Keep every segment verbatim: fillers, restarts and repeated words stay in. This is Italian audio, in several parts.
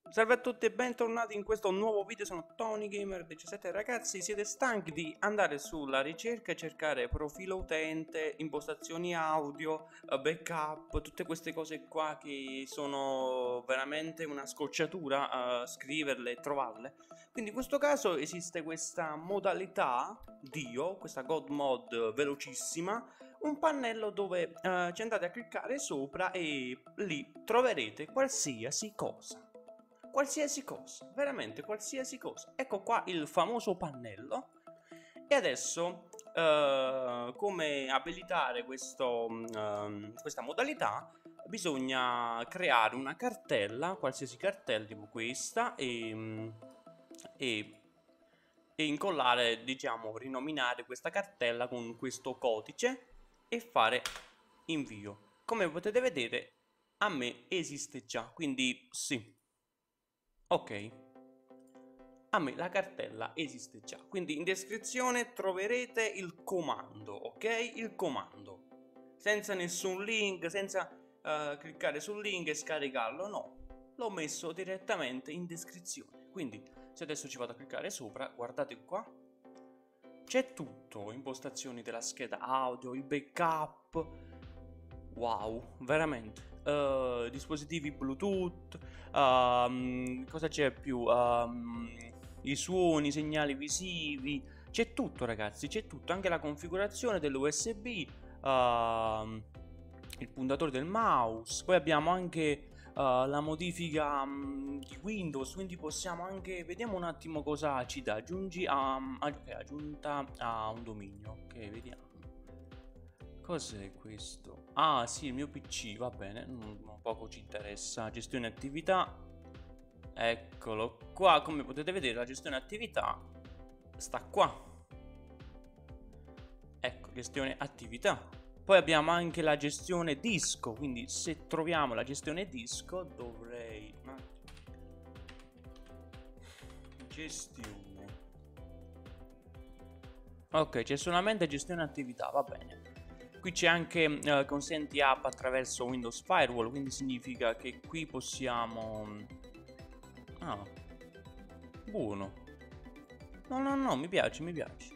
Salve a tutti e bentornati in questo nuovo video, sono Tony Gamer diciassette. Ragazzi, siete stanchi di andare sulla ricerca e cercare profilo utente, impostazioni audio, backup, tutte queste cose qua che sono veramente una scocciatura a scriverle e trovarle? Quindi in questo caso esiste questa modalità Dio, questa God Mod velocissima, un pannello dove uh, ci andate a cliccare sopra e lì troverete qualsiasi cosa. Qualsiasi cosa, veramente qualsiasi cosa. Ecco qua il famoso pannello. E adesso uh, come abilitare questo, uh, questa modalità? Bisogna creare una cartella, qualsiasi cartella tipo questa, e, e, e incollare, diciamo, rinominare questa cartella con questo codice e fare invio. Come potete vedere, a me esiste già, quindi sì. Ok, a me la cartella esiste già, quindi in descrizione troverete il comando, ok? Il comando, senza nessun link, senza uh, cliccare sul link e scaricarlo, no, l'ho messo direttamente in descrizione. Quindi se adesso ci vado a cliccare sopra, guardate qua, c'è tutto, impostazioni della scheda audio, il backup, wow, veramente. Uh, dispositivi Bluetooth, um, cosa c'è più? Um, I suoni, i segnali visivi, c'è tutto ragazzi, c'è tutto, anche la configurazione dell'U S B, uh, il puntatore del mouse, poi abbiamo anche uh, la modifica um, di Windows, quindi possiamo anche, vediamo un attimo cosa ci dà, aggiungi a, um, okay, aggiunta a un dominio, ok, vediamo. Cos'è questo? Ah sì, il mio P C, va bene, non, poco ci interessa. Gestione attività. Eccolo qua, come potete vedere la gestione attività sta qua. Ecco, gestione attività. Poi abbiamo anche la gestione disco, quindi se troviamo la gestione disco dovrei... Gestione. Ok, c'è solamente gestione attività, va bene. Qui c'è anche uh, consenti app attraverso Windows Firewall, quindi significa che qui possiamo... Ah, buono. No, no, no, mi piace, mi piace.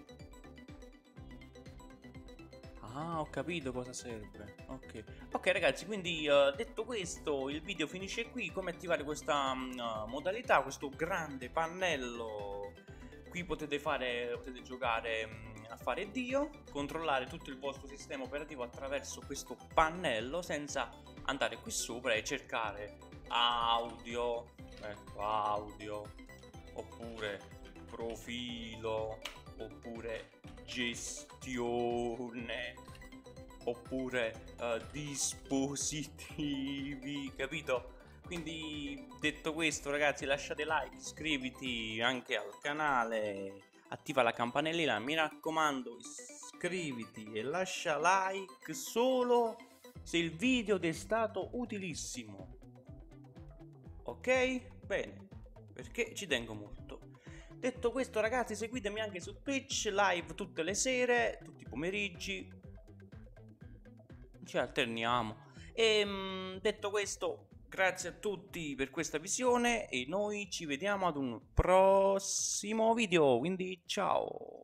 Ah, ho capito cosa serve. Ok, ok ragazzi, quindi uh, detto questo, il video finisce qui. Come attivare questa uh, modalità, questo grande pannello. Qui potete fare, potete giocare... Um, a fare Dio, controllare tutto il vostro sistema operativo attraverso questo pannello senza andare qui sopra e cercare audio, ecco audio, oppure profilo, oppure gestione, oppure uh, dispositivi, capito? Quindi detto questo ragazzi, lasciate like, iscriviti anche al canale, attiva la campanellina, mi raccomando iscriviti e lascia like solo se il video ti è stato utilissimo, ok? Bene, perché ci tengo molto. Detto questo ragazzi, seguitemi anche su Twitch, live tutte le sere, tutti i pomeriggi, ci alterniamo. E mh, detto questo, grazie a tutti per questa visione e noi ci vediamo ad un prossimo video, quindi ciao!